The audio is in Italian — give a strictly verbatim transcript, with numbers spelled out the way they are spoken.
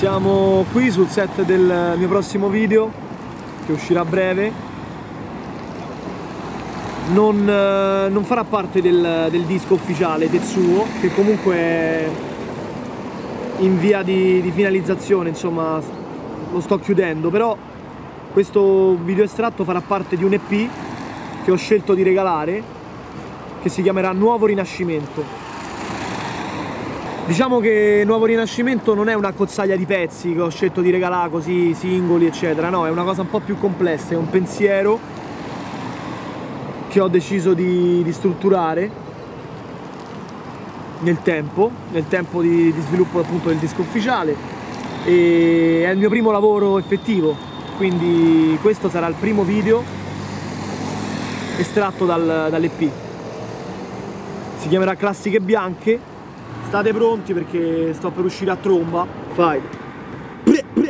Siamo qui sul set del mio prossimo video che uscirà a breve. Non, non farà parte del, del disco ufficiale Tetsuo, che comunque è in via di, di finalizzazione, insomma lo sto chiudendo, però questo video estratto farà parte di un E P che ho scelto di regalare, che si chiamerà Nuovo Rinascimento. Diciamo che Nuovo Rinascimento non è una cozzaglia di pezzi che ho scelto di regalare così singoli eccetera, no, è una cosa un po' più complessa, è un pensiero che ho deciso di, di strutturare nel tempo, nel tempo di, di sviluppo appunto del disco ufficiale, e è il mio primo lavoro effettivo, quindi questo sarà il primo video estratto dal, dall'E P. Si chiamerà Classiche Bianche. State pronti perché sto per uscire a tromba. Vai!